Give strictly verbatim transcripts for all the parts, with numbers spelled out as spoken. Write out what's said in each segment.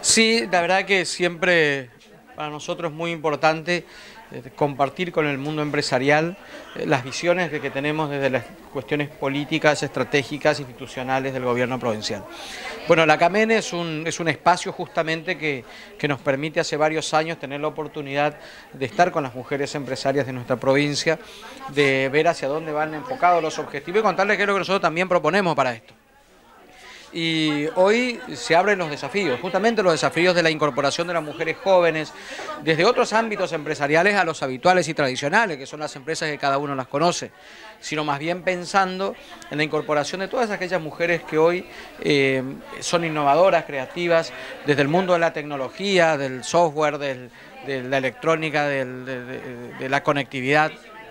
Sí, la verdad que siempre para nosotros es muy importante eh, compartir con el mundo empresarial eh, las visiones que, que tenemos desde las cuestiones políticas, estratégicas, institucionales del gobierno provincial. Bueno, la CAMEN es un, es un espacio justamente que, que nos permite hace varios años tener la oportunidad de estar con las mujeres empresarias de nuestra provincia, de ver hacia dónde van enfocados los objetivos y contarles qué es lo que nosotros también proponemos para esto. Y hoy se abren los desafíos, justamente los desafíos de la incorporación de las mujeres jóvenes, desde otros ámbitos empresariales a los habituales y tradicionales, que son las empresas que cada uno las conoce, sino más bien pensando en la incorporación de todas aquellas mujeres que hoy eh, son innovadoras, creativas, desde el mundo de la tecnología, del software, del, de la electrónica, del, de, de, de la conectividad.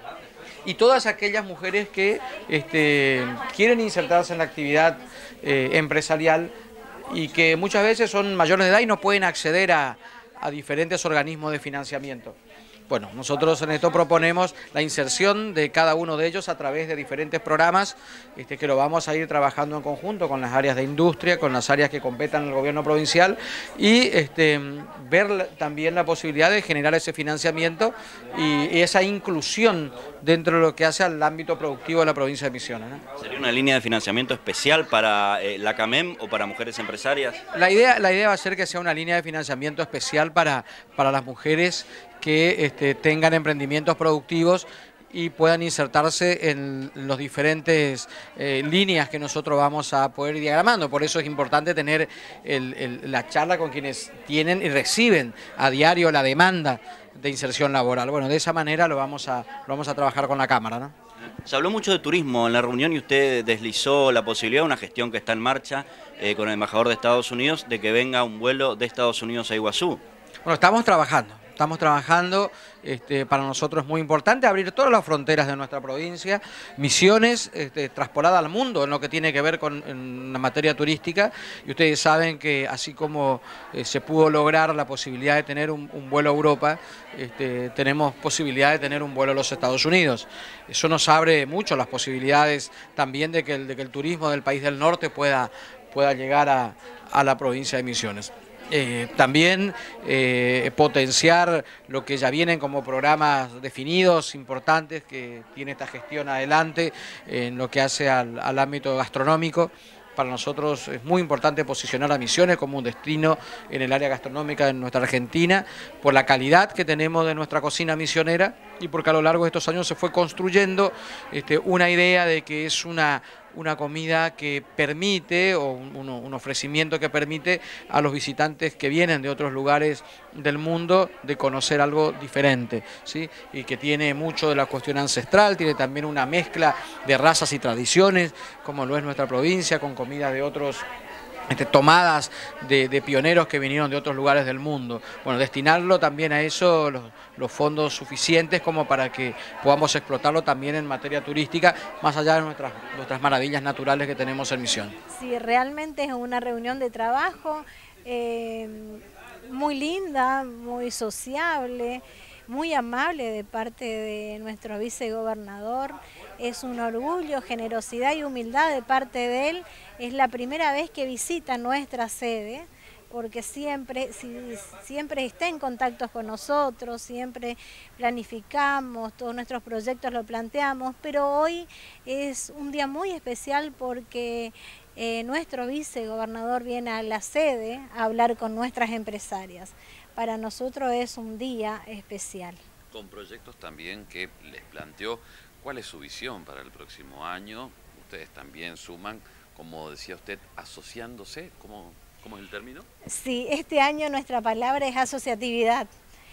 Y todas aquellas mujeres que este, quieren insertarse en la actividad eh, empresarial y que muchas veces son mayores de edad y no pueden acceder a, a diferentes organismos de financiamiento. Bueno, nosotros en esto proponemos la inserción de cada uno de ellos a través de diferentes programas este, que lo vamos a ir trabajando en conjunto con las áreas de industria, con las áreas que competan en el gobierno provincial y este, ver también la posibilidad de generar ese financiamiento y, y esa inclusión dentro de lo que hace al ámbito productivo de la provincia de Misiones, ¿no? ¿Sería una línea de financiamiento especial para eh, la CAMEM o para mujeres empresarias? La idea, la idea va a ser que sea una línea de financiamiento especial para, para las mujeres que este, tengan emprendimientos productivos y puedan insertarse en los diferentes eh, líneas que nosotros vamos a poder ir diagramando. Por eso es importante tener el, el, la charla con quienes tienen y reciben a diario la demanda de inserción laboral. Bueno, de esa manera lo vamos a, lo vamos a trabajar con la Cámara, ¿no? Se habló mucho de turismo en la reunión y usted deslizó la posibilidad, una gestión que está en marcha eh, con el embajador de Estados Unidos, de que venga un vuelo de Estados Unidos a Iguazú. Bueno, estamos trabajando. Estamos trabajando, este, para nosotros es muy importante abrir todas las fronteras de nuestra provincia, Misiones este, traspolada al mundo en lo que tiene que ver con en la materia turística, y ustedes saben que así como eh, se pudo lograr la posibilidad de tener un, un vuelo a Europa, este, tenemos posibilidad de tener un vuelo a los Estados Unidos. Eso nos abre mucho las posibilidades también de que el, de que el turismo del país del norte pueda, pueda llegar a, a la provincia de Misiones. Eh, también eh, potenciar lo que ya vienen como programas definidos, importantes, que tiene esta gestión adelante en lo que hace al, al ámbito gastronómico. Para nosotros es muy importante posicionar a Misiones como un destino en el área gastronómica de nuestra Argentina, por la calidad que tenemos de nuestra cocina misionera y porque a lo largo de estos años se fue construyendo este, una idea de que es una, una comida que permite, o un, un ofrecimiento que permite a los visitantes que vienen de otros lugares del mundo de conocer algo diferente, ¿sí? Y que tiene mucho de la cuestión ancestral, tiene también una mezcla de razas y tradiciones, como lo es nuestra provincia, con comida de otros, este, tomadas de, de pioneros que vinieron de otros lugares del mundo. Bueno, destinarlo también a eso, los, los fondos suficientes como para que podamos explotarlo también en materia turística, más allá de nuestras, nuestras maravillas naturales que tenemos en Misión. Sí, realmente es una reunión de trabajo eh, muy linda, muy sociable, muy amable de parte de nuestro vicegobernador. Es un orgullo, generosidad y humildad de parte de él. Es la primera vez que visita nuestra sede, porque siempre, si, siempre está en contacto con nosotros, siempre planificamos, todos nuestros proyectos lo planteamos, pero hoy es un día muy especial porque eh, nuestro vicegobernador viene a la sede a hablar con nuestras empresarias. Para nosotros es un día especial. Con proyectos también que les planteó cuál es su visión para el próximo año. Ustedes también suman, como decía usted, asociándose, ¿cómo, cómo es el término? Sí, este año nuestra palabra es asociatividad.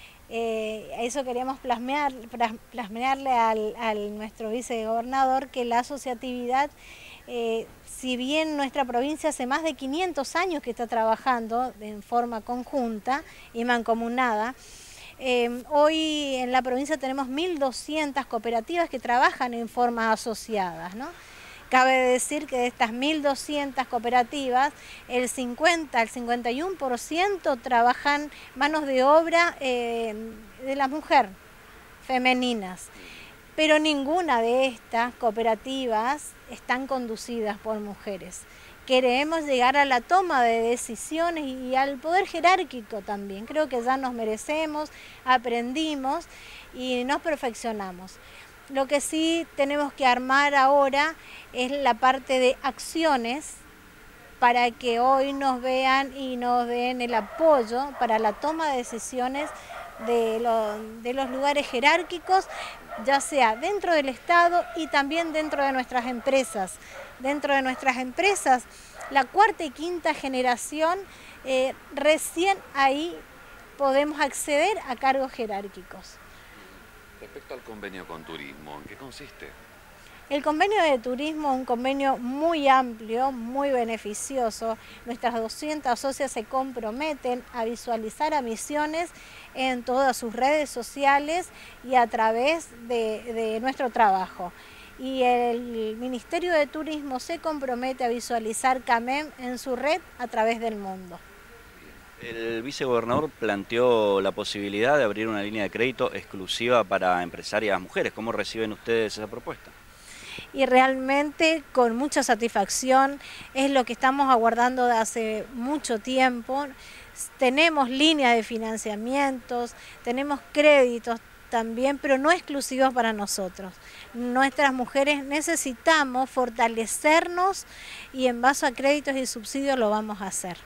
Eh, eso queríamos plasmear, plasmearle al, al nuestro vicegobernador, que la asociatividad, eh, si bien nuestra provincia hace más de quinientos años que está trabajando en forma conjunta y mancomunada, eh, hoy en la provincia tenemos mil doscientas cooperativas que trabajan en forma asociadas, ¿no? Cabe decir que de estas mil doscientas cooperativas, el cincuenta, el cincuenta y uno por ciento trabajan manos de obra eh, de la mujer, femeninas. Pero ninguna de estas cooperativas están conducidas por mujeres. queremos llegar a la toma de decisiones y al poder jerárquico también. Creo que ya nos merecemos, aprendimos y nos perfeccionamos. Lo que sí tenemos que armar ahora es la parte de acciones para que hoy nos vean y nos den el apoyo para la toma de decisiones de, lo, de los lugares jerárquicos, ya sea dentro del Estado y también dentro de nuestras empresas. Dentro de nuestras empresas, la cuarta y quinta generación, eh, recién ahí podemos acceder a cargos jerárquicos. Respecto al convenio con turismo, ¿en qué consiste? El convenio de turismo es un convenio muy amplio, muy beneficioso. Nuestras doscientas socias se comprometen a visualizar a Misiones en todas sus redes sociales y a través de, de nuestro trabajo. Y el Ministerio de Turismo se compromete a visualizar CAMEM en su red a través del mundo. El vicegobernador planteó la posibilidad de abrir una línea de crédito exclusiva para empresarias mujeres. ¿Cómo reciben ustedes esa propuesta? Y realmente con mucha satisfacción, es lo que estamos aguardando de hace mucho tiempo. Tenemos líneas de financiamientos, tenemos créditos también, pero no exclusivos para nosotros. Nuestras mujeres necesitamos fortalecernos y en base a créditos y subsidios lo vamos a hacer.